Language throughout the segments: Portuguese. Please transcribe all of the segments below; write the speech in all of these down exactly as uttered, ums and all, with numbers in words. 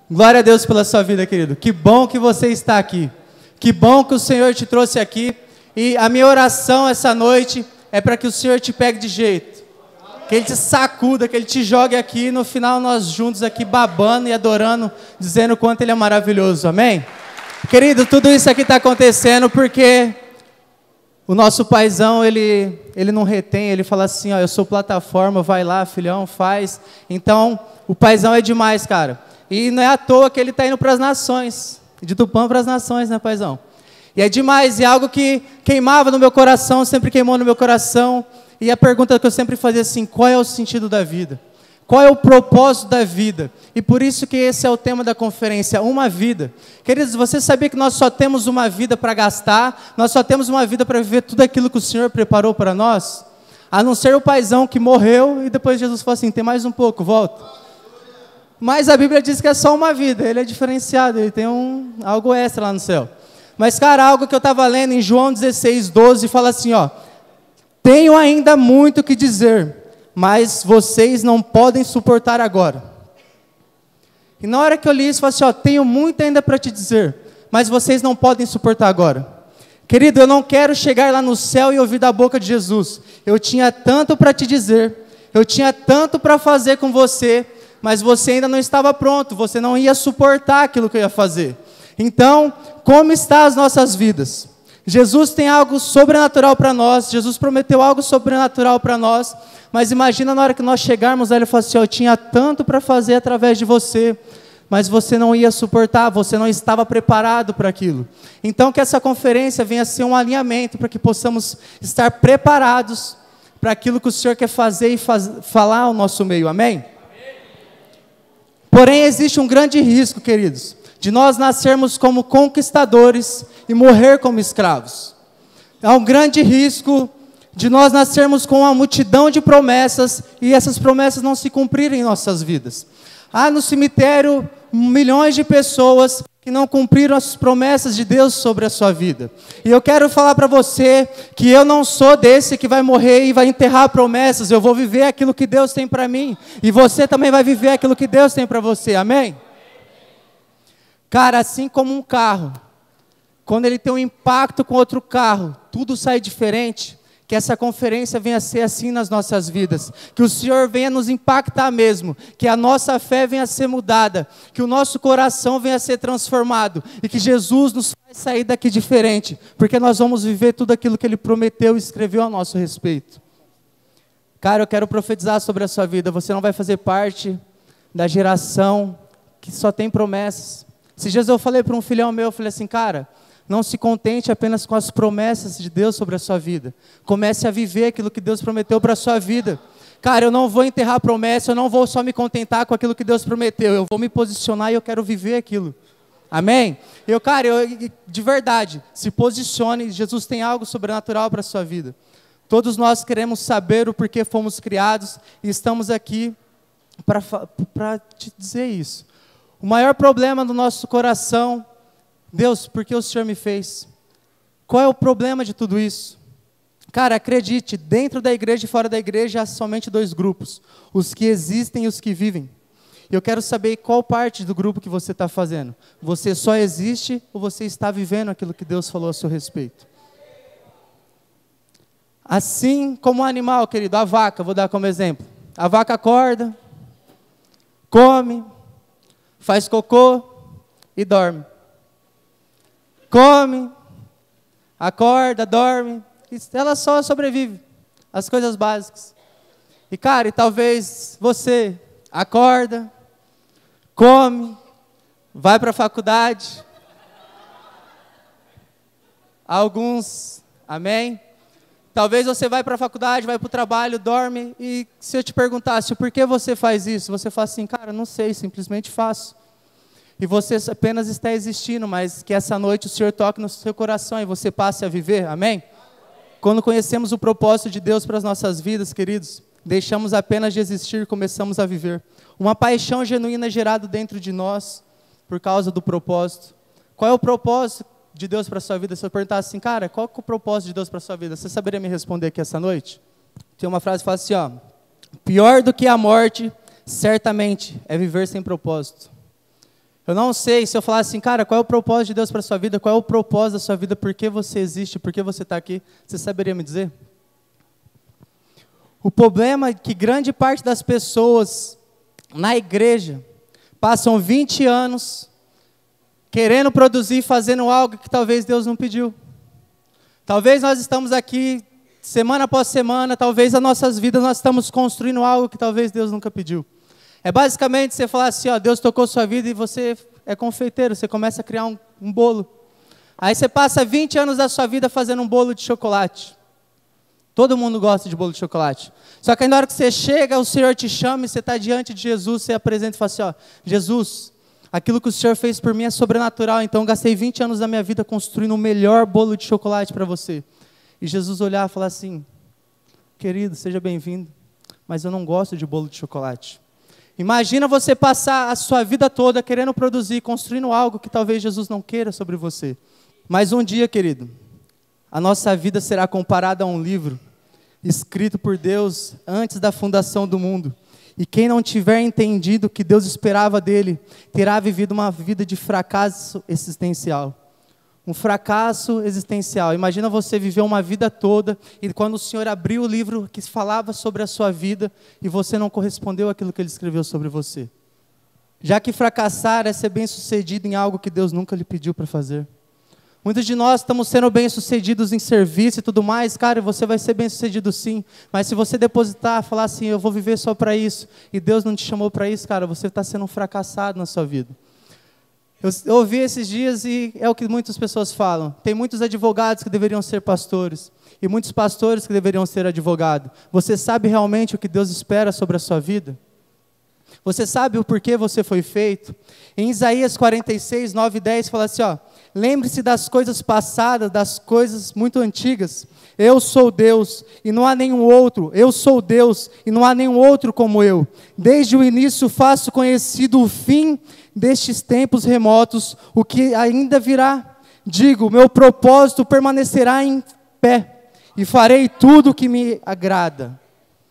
Glória a Deus pela sua vida, querido. Que bom que você está aqui. Que bom que o Senhor te trouxe aqui. E a minha oração essa noite é para que o Senhor te pegue de jeito. Que Ele te sacuda, que Ele te jogue aqui. E no final nós juntos aqui babando e adorando, dizendo o quanto Ele é maravilhoso. Amém? Querido, tudo isso aqui está acontecendo porque o nosso paizão, ele, ele não retém. Ele fala assim, ó, eu sou plataforma, vai lá, filhão, faz. Então, o paizão é demais, cara. E não é à toa que ele está indo para as nações. De Tupã para as nações, né, paizão? E é demais, e é algo que queimava no meu coração, sempre queimou no meu coração. E a pergunta que eu sempre fazia assim, qual é o sentido da vida? Qual é o propósito da vida? E por isso que esse é o tema da conferência, uma vida. Queridos, você sabia que nós só temos uma vida para gastar? Nós só temos uma vida para viver tudo aquilo que o Senhor preparou para nós? A não ser o paizão que morreu e depois Jesus falou assim, tem mais um pouco, volta. Mas a Bíblia diz que é só uma vida, ele é diferenciado, ele tem um, algo extra lá no céu. Mas, cara, algo que eu estava lendo em João dezesseis, doze, fala assim, ó, tenho ainda muito o que dizer, mas vocês não podem suportar agora. E na hora que eu li isso, eu falei assim, ó, tenho muito ainda para te dizer, mas vocês não podem suportar agora. Querido, eu não quero chegar lá no céu e ouvir da boca de Jesus. Eu tinha tanto para te dizer, eu tinha tanto para fazer com você, mas você ainda não estava pronto, você não ia suportar aquilo que eu ia fazer. Então, como estão as nossas vidas? Jesus tem algo sobrenatural para nós, Jesus prometeu algo sobrenatural para nós, mas imagina na hora que nós chegarmos, ele falou assim, eu tinha tanto para fazer através de você, mas você não ia suportar, você não estava preparado para aquilo. Então, que essa conferência venha a ser um alinhamento para que possamos estar preparados para aquilo que o Senhor quer fazer e faz, falar ao nosso meio, amém? Porém, existe um grande risco, queridos, de nós nascermos como conquistadores e morrer como escravos. Há um grande risco de nós nascermos com uma multidão de promessas e essas promessas não se cumprirem em nossas vidas. Há no cemitério milhões de pessoas que não cumpriram as promessas de Deus sobre a sua vida. E eu quero falar para você que eu não sou desse que vai morrer e vai enterrar promessas, eu vou viver aquilo que Deus tem para mim, e você também vai viver aquilo que Deus tem para você, amém? Cara, assim como um carro, quando ele tem um impacto com outro carro, tudo sai diferente. Que essa conferência venha a ser assim nas nossas vidas, que o Senhor venha nos impactar mesmo, que a nossa fé venha a ser mudada, que o nosso coração venha a ser transformado, e que Jesus nos faz sair daqui diferente, porque nós vamos viver tudo aquilo que Ele prometeu e escreveu a nosso respeito. Cara, eu quero profetizar sobre a sua vida, você não vai fazer parte da geração que só tem promessas. Esses dias eu falei para um filhão meu, eu falei assim, cara, não se contente apenas com as promessas de Deus sobre a sua vida. Comece a viver aquilo que Deus prometeu para a sua vida. Cara, eu não vou enterrar a promessa, eu não vou só me contentar com aquilo que Deus prometeu. Eu vou me posicionar e eu quero viver aquilo. Amém? Eu, cara, eu, de verdade, se posicione. Jesus tem algo sobrenatural para a sua vida. Todos nós queremos saber o porquê fomos criados e estamos aqui para te dizer isso. O maior problema do nosso coração, Deus, por que o Senhor me fez? Qual é o problema de tudo isso? Cara, acredite, dentro da igreja e fora da igreja há somente dois grupos, os que existem e os que vivem. Eu quero saber qual parte do grupo que você está fazendo. Você só existe ou você está vivendo aquilo que Deus falou a seu respeito? Assim como o animal, querido, a vaca, vou dar como exemplo. A vaca acorda, come, faz cocô e dorme. Come, acorda, dorme, ela só sobrevive, as coisas básicas. E cara, e talvez você acorda, come, vai para a faculdade, alguns, amém? Talvez você vai para a faculdade, vai para o trabalho, dorme, e se eu te perguntasse, por que você faz isso? Você fala assim, cara, não sei, simplesmente faço. E você apenas está existindo, mas que essa noite o Senhor toque no seu coração e você passe a viver, amém? Quando conhecemos o propósito de Deus para as nossas vidas, queridos, deixamos apenas de existir e começamos a viver. Uma paixão genuína gerada dentro de nós, por causa do propósito. Qual é o propósito de Deus para a sua vida? Se eu perguntar assim, cara, qual é o propósito de Deus para a sua vida? Você saberia me responder aqui essa noite? Tem uma frase que fala assim, ó, pior do que a morte, certamente, é viver sem propósito. Eu não sei se eu falar assim, cara, qual é o propósito de Deus para a sua vida? Qual é o propósito da sua vida? Por que você existe? Por que você está aqui? Você saberia me dizer? O problema é que grande parte das pessoas na igreja passam vinte anos querendo produzir, fazendo algo que talvez Deus não pediu. Talvez nós estamos aqui semana após semana, talvez as nossas vidas nós estamos construindo algo que talvez Deus nunca pediu. É basicamente você falar assim, ó, Deus tocou sua vida e você é confeiteiro, você começa a criar um, um bolo. Aí você passa vinte anos da sua vida fazendo um bolo de chocolate. Todo mundo gosta de bolo de chocolate. Só que aí na hora que você chega, o Senhor te chama e você está diante de Jesus, você apresenta e fala assim, ó, Jesus, aquilo que o Senhor fez por mim é sobrenatural, então eu gastei vinte anos da minha vida construindo o melhor bolo de chocolate para você. E Jesus olhar e falar assim, querido, seja bem-vindo, mas eu não gosto de bolo de chocolate. Imagina você passar a sua vida toda querendo produzir, construindo algo que talvez Jesus não queira sobre você. Mas um dia, querido, a nossa vida será comparada a um livro escrito por Deus antes da fundação do mundo. E quem não tiver entendido o que Deus esperava dele, terá vivido uma vida de fracasso existencial. Um fracasso existencial. Imagina você viver uma vida toda e quando o Senhor abriu o livro que falava sobre a sua vida e você não correspondeu àquilo que Ele escreveu sobre você. Já que fracassar é ser bem-sucedido em algo que Deus nunca lhe pediu para fazer. Muitos de nós estamos sendo bem-sucedidos em serviço e tudo mais, cara, você vai ser bem-sucedido sim, mas se você depositar, falar assim, eu vou viver só para isso, e Deus não te chamou para isso, cara, você está sendo um fracassado na sua vida. Eu, eu ouvi esses dias e é o que muitas pessoas falam, tem muitos advogados que deveriam ser pastores, e muitos pastores que deveriam ser advogados. Você sabe realmente o que Deus espera sobre a sua vida? Você sabe o porquê você foi feito? Em Isaías quarenta e seis, nove e dez, fala assim, ó, lembre-se das coisas passadas, das coisas muito antigas. Eu sou Deus e não há nenhum outro. Eu sou Deus e não há nenhum outro como eu. Desde o início faço conhecido o fim destes tempos remotos, o que ainda virá. Digo, meu propósito permanecerá em pé e farei tudo o que me agrada.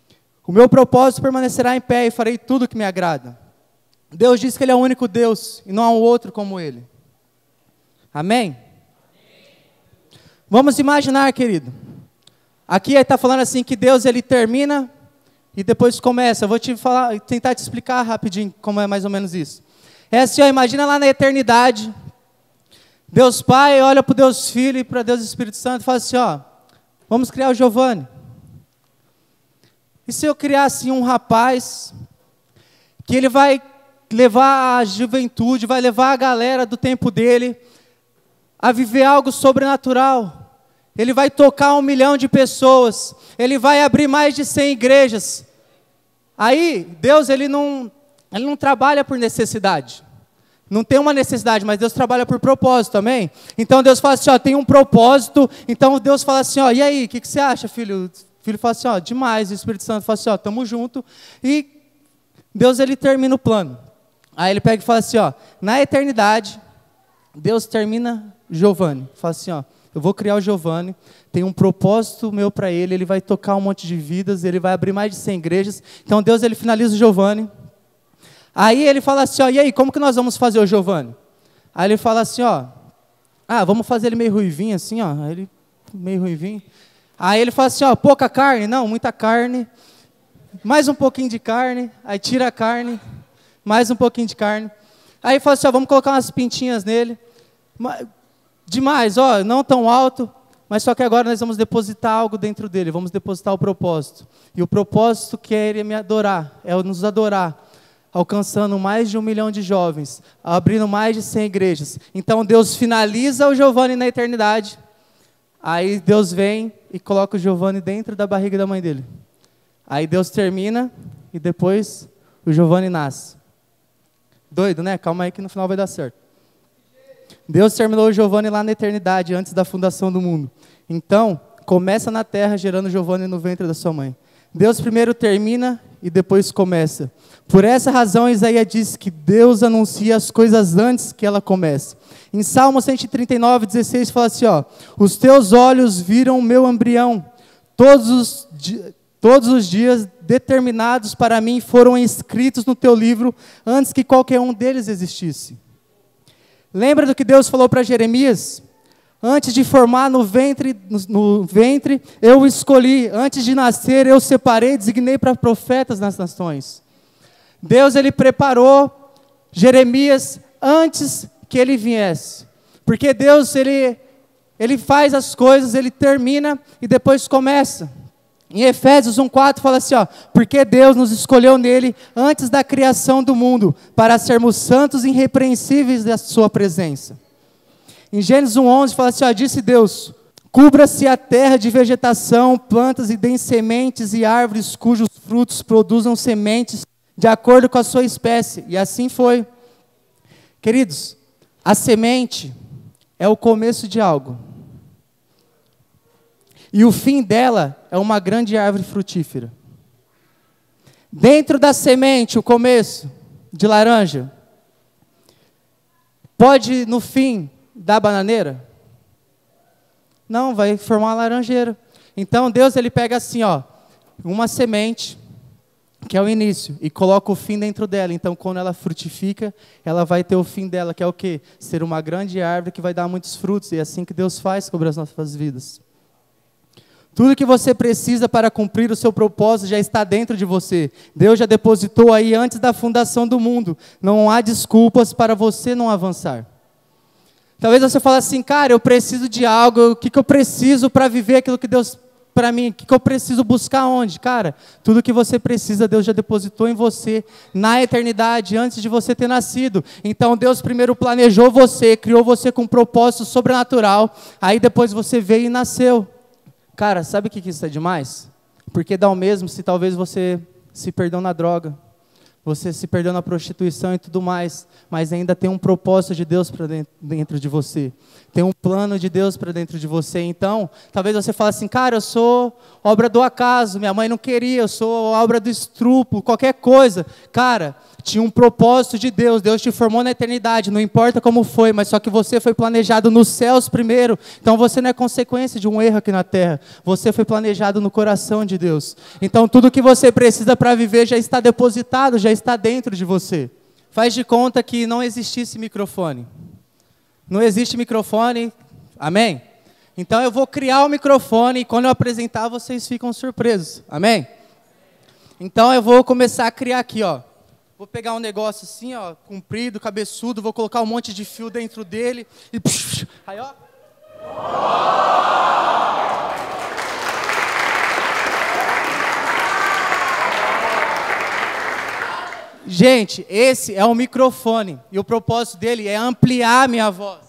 O meu propósito permanecerá em pé e farei tudo o que me agrada. Deus diz que Ele é o único Deus e não há um outro como Ele. Amém? Amém. Vamos imaginar, querido. Aqui ele está falando assim que Deus ele termina e depois começa. Eu vou te falar, tentar te explicar rapidinho como é mais ou menos isso. É assim, ó, imagina lá na eternidade. Deus Pai olha para o Deus Filho e para Deus Espírito Santo e fala assim, ó, vamos criar o Giovanni. E se eu criar assim um rapaz, que ele vai levar a juventude, vai levar a galera do tempo dele a viver algo sobrenatural. Ele vai tocar um milhão de pessoas, ele vai abrir mais de cem igrejas. Aí, Deus ele não, ele não trabalha por necessidade. Não tem uma necessidade, mas Deus trabalha por propósito, amém? Então Deus fala assim, ó, tem um propósito, então Deus fala assim, ó, e aí, o que, que você acha, filho? O filho fala assim, ó, demais, o Espírito Santo fala assim, ó, tamo junto, e Deus ele termina o plano. Aí ele pega e fala assim, ó, na eternidade, Deus termina Giovanni, fala assim, ó, eu vou criar o Giovanni, tem um propósito meu para ele, ele vai tocar um monte de vidas, ele vai abrir mais de cem igrejas, então Deus ele finaliza o Giovanni. Aí ele fala assim, ó, e aí, como que nós vamos fazer o Giovanni? Aí ele fala assim, ó, ah, vamos fazer ele meio ruivinho assim, ó, aí ele meio ruivinho. Aí ele fala assim, ó, pouca carne, não, muita carne, mais um pouquinho de carne, aí tira a carne, mais um pouquinho de carne. Aí fala assim, ó, vamos colocar umas pintinhas nele, demais, ó, não tão alto, mas só que agora nós vamos depositar algo dentro dele, vamos depositar o propósito. E o propósito que é ele me adorar, é nos adorar, alcançando mais de um milhão de jovens, abrindo mais de cem igrejas. Então Deus finaliza o Giovanni na eternidade, aí Deus vem e coloca o Giovanni dentro da barriga da mãe dele. Aí Deus termina e depois o Giovanni nasce. Doido, né? Calma aí que no final vai dar certo. Deus terminou o Giovanni lá na eternidade, antes da fundação do mundo. Então, começa na terra gerando o Giovanni no ventre da sua mãe. Deus primeiro termina e depois começa. Por essa razão, Isaías diz que Deus anuncia as coisas antes que ela comece. Em Salmo cento e trinta e nove, dezesseis, fala assim, ó, os teus olhos viram o meu embrião, todos os, todos os dias determinados para mim foram escritos no teu livro, antes que qualquer um deles existisse. Lembra do que Deus falou para Jeremias? Antes de formar no ventre, no, no ventre, eu o escolhi. Antes de nascer, eu separei, designei para profetas nas nações. Deus, ele preparou Jeremias antes que ele viesse. Porque Deus, ele, ele faz as coisas, ele termina e depois começa. Em Efésios um quatro fala assim, ó, porque Deus nos escolheu nele antes da criação do mundo, para sermos santos e irrepreensíveis da sua presença. Em Gênesis um onze fala assim, ó, disse Deus, cubra-se a terra de vegetação, plantas e deem sementes e árvores cujos frutos produzam sementes de acordo com a sua espécie. E assim foi. Queridos, a semente é o começo de algo. E o fim dela é uma grande árvore frutífera. Dentro da semente, o começo de laranja, pode no fim dar bananeira? Não, vai formar uma laranjeira. Então Deus, ele pega assim, ó, uma semente, que é o início, e coloca o fim dentro dela. Então quando ela frutifica, ela vai ter o fim dela, que é o quê? Ser uma grande árvore que vai dar muitos frutos. E é assim que Deus faz sobre as nossas vidas. Tudo que você precisa para cumprir o seu propósito já está dentro de você. Deus já depositou aí antes da fundação do mundo. Não há desculpas para você não avançar. Talvez você fale assim, cara, eu preciso de algo, o que, que eu preciso para viver aquilo que Deus para mim, o que, que eu preciso buscar onde? Cara, tudo que você precisa, Deus já depositou em você, na eternidade, antes de você ter nascido. Então Deus primeiro planejou você, criou você com um propósito sobrenatural, aí depois você veio e nasceu. Cara, sabe o que isso é demais? Porque dá o mesmo se talvez você se perdeu na droga, você se perdeu na prostituição e tudo mais, mas ainda tem um propósito de Deus para dentro de você. Tem um plano de Deus para dentro de você. Então, talvez você fale assim, cara, eu sou obra do acaso, minha mãe não queria, eu sou obra do estrupo, qualquer coisa. Cara, tinha um propósito de Deus, Deus te formou na eternidade, não importa como foi, mas só que você foi planejado nos céus primeiro. Então você não é consequência de um erro aqui na terra, você foi planejado no coração de Deus. Então tudo que você precisa para viver já está depositado, já está dentro de você. Faz de conta que não existisse microfone. Não existe microfone, amém? Então eu vou criar o microfone e quando eu apresentar vocês ficam surpresos, amém? Então eu vou começar a criar aqui, ó. Vou pegar um negócio assim, ó, comprido, cabeçudo, vou colocar um monte de fio dentro dele e psh, aí, ó. Gente, esse é o microfone e o propósito dele é ampliar a minha voz.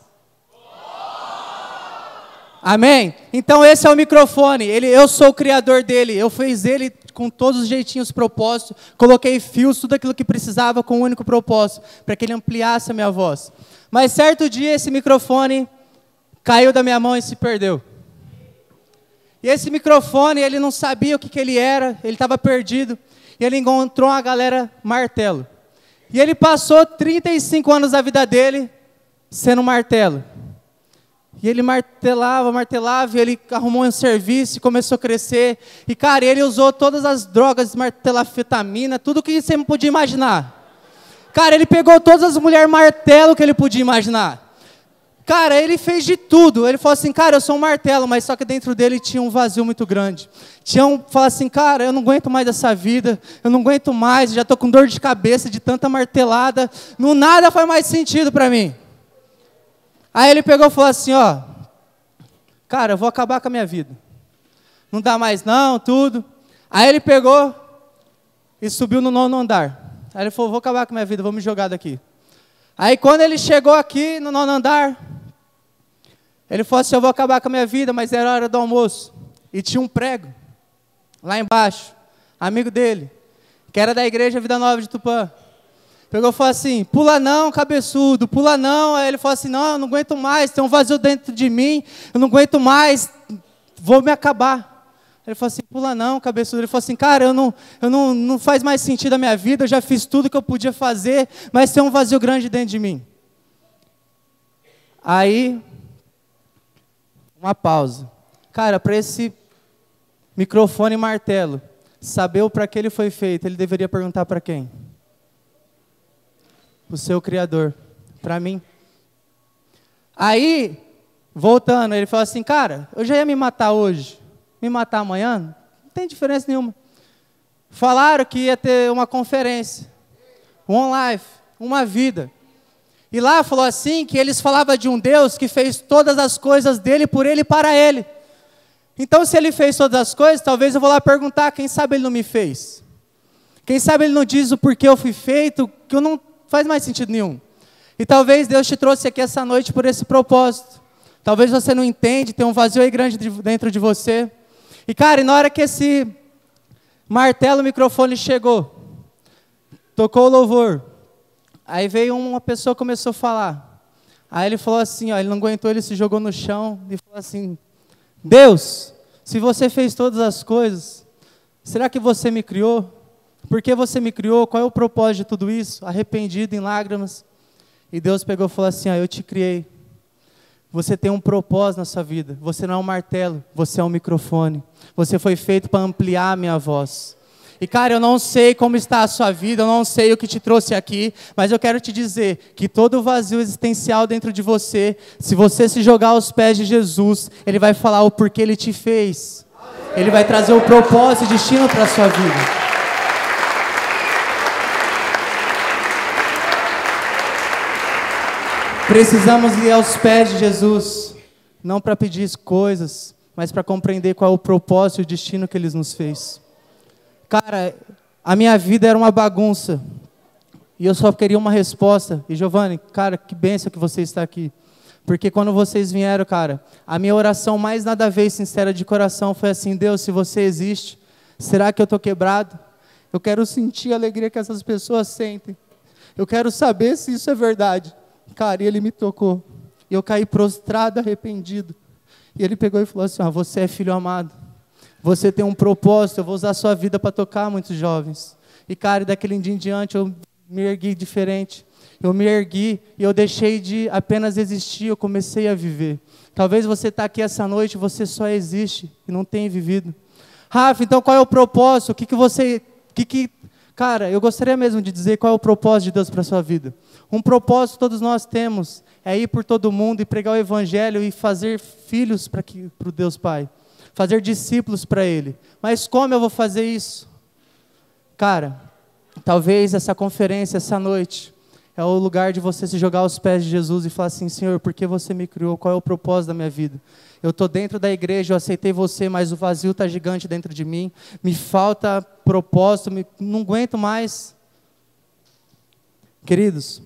Amém? Então esse é o microfone, ele, eu sou o criador dele, eu fiz ele com todos os jeitinhos propósitos, coloquei fios, tudo aquilo que precisava com um único propósito, para que ele ampliasse a minha voz. Mas certo dia esse microfone caiu da minha mão e se perdeu. E esse microfone, ele não sabia o que, que ele era, ele estava perdido. E ele encontrou uma galera martelo. E ele passou trinta e cinco anos da vida dele sendo martelo. E ele martelava, martelava, e ele arrumou um serviço, começou a crescer. E, cara, ele usou todas as drogas, martelafetamina, tudo que você podia imaginar. Cara, ele pegou todas as mulheres martelo que ele podia imaginar. Cara, ele fez de tudo. Ele falou assim, cara, eu sou um martelo, mas só que dentro dele tinha um vazio muito grande. Tinha um, falou assim, cara, eu não aguento mais essa vida, eu não aguento mais, já estou com dor de cabeça de tanta martelada, não, nada faz mais sentido para mim. Aí ele pegou e falou assim, ó, cara, eu vou acabar com a minha vida. Não dá mais não, tudo. Aí ele pegou e subiu no nono andar. Aí ele falou, vou acabar com a minha vida, vou me jogar daqui. Aí quando ele chegou aqui no nono andar, ele falou assim, eu vou acabar com a minha vida, mas era hora do almoço. E tinha um prego, lá embaixo, amigo dele, que era da igreja Vida Nova de Tupã. Pegou e falou assim, pula não, cabeçudo, pula não. Aí ele falou assim, não, eu não aguento mais, tem um vazio dentro de mim, eu não aguento mais, vou me acabar. Ele falou assim, pula não, cabeçudo. Ele falou assim, cara, eu não, eu não, não faz mais sentido a minha vida, eu já fiz tudo que eu podia fazer, mas tem um vazio grande dentro de mim. Aí, uma pausa. Cara, para esse microfone e martelo, saber o para que ele foi feito, ele deveria perguntar para quem? O seu Criador, para mim. Aí, voltando, ele falou assim, cara, eu já ia me matar hoje, me matar amanhã, não tem diferença nenhuma. Falaram que ia ter uma conferência, One Life, uma vida. E lá falou assim, que eles falavam de um Deus que fez todas as coisas dele, por ele e para ele. Então, se ele fez todas as coisas, talvez eu vou lá perguntar, quem sabe ele não me fez? Quem sabe ele não diz o porquê eu fui feito, que eu não faz mais sentido nenhum. E talvez Deus te trouxe aqui essa noite por esse propósito. Talvez você não entende, tem um vazio aí grande dentro de você. E cara, e na hora que esse martelo, microfone chegou, tocou o louvor, aí veio uma pessoa que começou a falar. Aí ele falou assim, ó, ele não aguentou, ele se jogou no chão e falou assim, Deus, se você fez todas as coisas, será que você me criou? Por que você me criou? Qual é o propósito de tudo isso? Arrependido, em lágrimas. E Deus pegou e falou assim, ó, eu te criei. Você tem um propósito na sua vida. Você não é um martelo, você é um microfone. Você foi feito para ampliar a minha voz. E cara, eu não sei como está a sua vida, eu não sei o que te trouxe aqui, mas eu quero te dizer que todo o vazio existencial dentro de você, se você se jogar aos pés de Jesus, Ele vai falar o porquê Ele te fez. Ele vai trazer o propósito e destino para a sua vida. Precisamos ir aos pés de Jesus, não para pedir coisas, mas para compreender qual é o propósito e o destino que Ele nos fez. Cara, a minha vida era uma bagunça, e eu só queria uma resposta. E Giovanni, cara, que bênção que você está aqui. Porque quando vocês vieram, cara, a minha oração mais nada a ver, sincera de coração, foi assim, Deus, se você existe, será que eu estou quebrado? Eu quero sentir a alegria que essas pessoas sentem. Eu quero saber se isso é verdade. Cara, e Ele me tocou. E eu caí prostrado, arrependido. E Ele pegou e falou assim, ah, você é filho amado. Você tem um propósito, eu vou usar a sua vida para tocar muitos jovens. E cara, daquele dia em diante eu me ergui diferente. Eu me ergui e eu deixei de apenas existir, eu comecei a viver. Talvez você está aqui essa noite e você só existe e não tem vivido. Rafa, então qual é o propósito? O que, que você... Que que... Cara, eu gostaria mesmo de dizer qual é o propósito de Deus para a sua vida. Um propósito todos nós temos, é ir por todo mundo e pregar o Evangelho e fazer filhos para o Deus Pai. Fazer discípulos para Ele. Mas como eu vou fazer isso? Cara, talvez essa conferência, essa noite, é o lugar de você se jogar aos pés de Jesus e falar assim, Senhor, por que você me criou? Qual é o propósito da minha vida? Eu estou dentro da igreja, eu aceitei você, mas o vazio está gigante dentro de mim. Me falta propósito, me, não aguento mais. Queridos,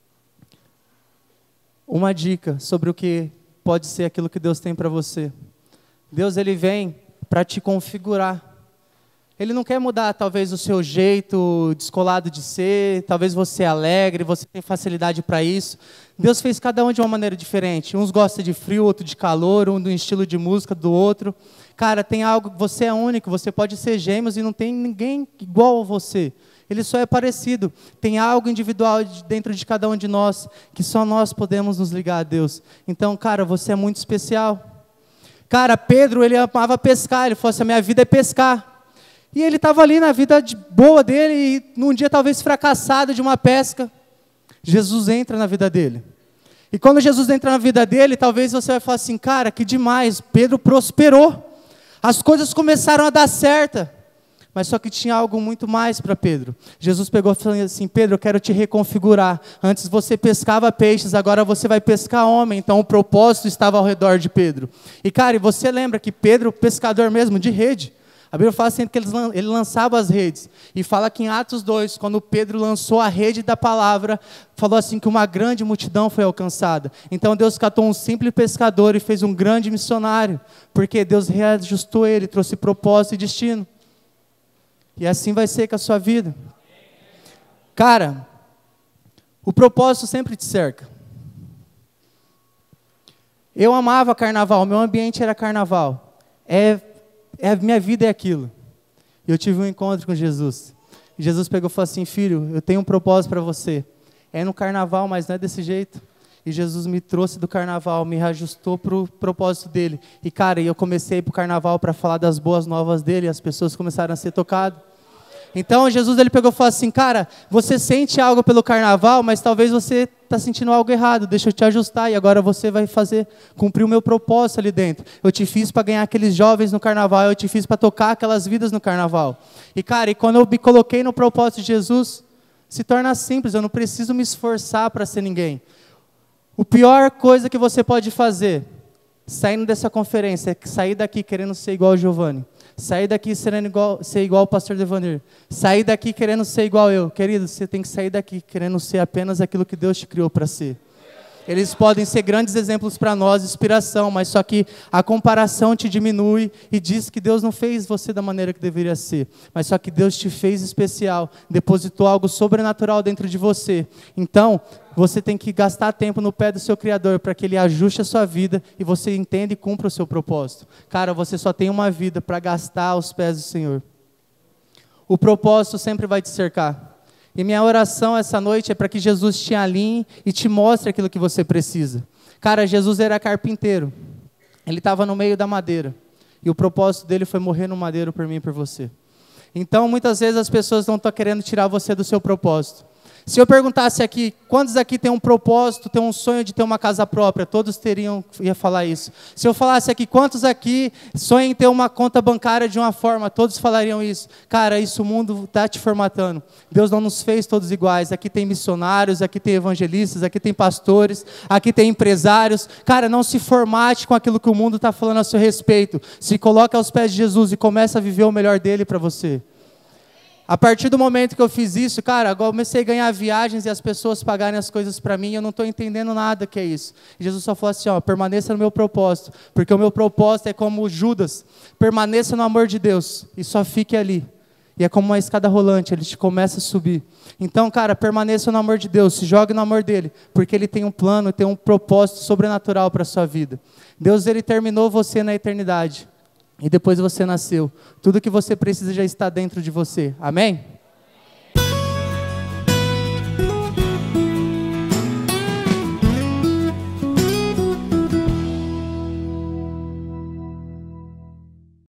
uma dica sobre o que pode ser aquilo que Deus tem para você. Deus, Ele vem para te configurar. Ele não quer mudar, talvez, o seu jeito descolado de ser, talvez você é alegre, você tem facilidade para isso. Deus fez cada um de uma maneira diferente. Uns gostam de frio, outro de calor, um do estilo de música do outro. Cara, tem algo, você é único, você pode ser gêmeos e não tem ninguém igual a você. Ele só é parecido. Tem algo individual dentro de cada um de nós, que só nós podemos nos ligar a Deus. Então, cara, você é muito especial. Cara, Pedro, ele amava pescar, ele falou assim, a minha vida é pescar. E ele estava ali na vida de boa dele, e num dia talvez fracassado de uma pesca, Jesus entra na vida dele. E quando Jesus entra na vida dele, talvez você vai falar assim, cara, que demais, Pedro prosperou. As coisas começaram a dar certo. Mas só que tinha algo muito mais para Pedro. Jesus pegou e falou assim, Pedro, eu quero te reconfigurar. Antes você pescava peixes, agora você vai pescar homem. Então o propósito estava ao redor de Pedro. E cara, e você lembra que Pedro, pescador mesmo, de rede, a Bíblia fala assim que ele lançava as redes. E fala que em Atos dois, quando Pedro lançou a rede da palavra, falou assim que uma grande multidão foi alcançada. Então Deus catou um simples pescador e fez um grande missionário. Porque Deus reajustou ele, trouxe propósito e destino. E assim vai ser com a sua vida. Cara, o propósito sempre te cerca. Eu amava carnaval, meu ambiente era carnaval. É... É, minha vida é aquilo. E eu tive um encontro com Jesus. E Jesus pegou e falou assim, filho, eu tenho um propósito para você. É no carnaval, mas não é desse jeito. E Jesus me trouxe do carnaval, me reajustou para o propósito dele. E cara, eu comecei para o carnaval para falar das boas novas dele, e as pessoas começaram a ser tocadas. Então Jesus ele pegou e falou assim, cara, você sente algo pelo carnaval, mas talvez você está sentindo algo errado, deixa eu te ajustar e agora você vai fazer, cumprir o meu propósito ali dentro. Eu te fiz para ganhar aqueles jovens no carnaval, eu te fiz para tocar aquelas vidas no carnaval. E cara, e quando eu me coloquei no propósito de Jesus, se torna simples, eu não preciso me esforçar para ser ninguém. A pior coisa que você pode fazer, saindo dessa conferência, é sair daqui querendo ser igual ao Giovanni. Sair daqui querendo igual, ser igual ao pastor Devanir. Sair daqui querendo ser igual eu. Querido, você tem que sair daqui querendo ser apenas aquilo que Deus te criou para ser. Eles podem ser grandes exemplos para nós, inspiração, mas só que a comparação te diminui e diz que Deus não fez você da maneira que deveria ser. Mas só que Deus te fez especial, depositou algo sobrenatural dentro de você. Então, você tem que gastar tempo no pé do seu Criador para que Ele ajuste a sua vida e você entenda e cumpra o seu propósito. Cara, você só tem uma vida para gastar aos pés do Senhor. O propósito sempre vai te cercar. E minha oração essa noite é para que Jesus te alinhe e te mostre aquilo que você precisa. Cara, Jesus era carpinteiro. Ele estava no meio da madeira. E o propósito dele foi morrer no madeiro por mim e por você. Então, muitas vezes as pessoas não estão querendo tirar você do seu propósito. Se eu perguntasse aqui, quantos aqui têm um propósito, têm um sonho de ter uma casa própria? Todos teriam, ia falar isso. Se eu falasse aqui, quantos aqui sonham em ter uma conta bancária de uma forma? Todos falariam isso. Cara, isso o mundo está te formatando. Deus não nos fez todos iguais. Aqui tem missionários, aqui tem evangelistas, aqui tem pastores, aqui tem empresários. Cara, não se formate com aquilo que o mundo está falando a seu respeito. Se coloque aos pés de Jesus e comece a viver o melhor dele para você. A partir do momento que eu fiz isso, cara, agora eu comecei a ganhar viagens e as pessoas pagarem as coisas para mim, eu não estou entendendo nada que é isso. E Jesus só falou assim, ó, permaneça no meu propósito, porque o meu propósito é como Judas, permaneça no amor de Deus e só fique ali. E é como uma escada rolante, ele te começa a subir. Então, cara, permaneça no amor de Deus, se jogue no amor dele, porque ele tem um plano, tem um propósito sobrenatural para a sua vida. Deus, ele terminou você na eternidade. E depois você nasceu. Tudo que você precisa já está dentro de você. Amém?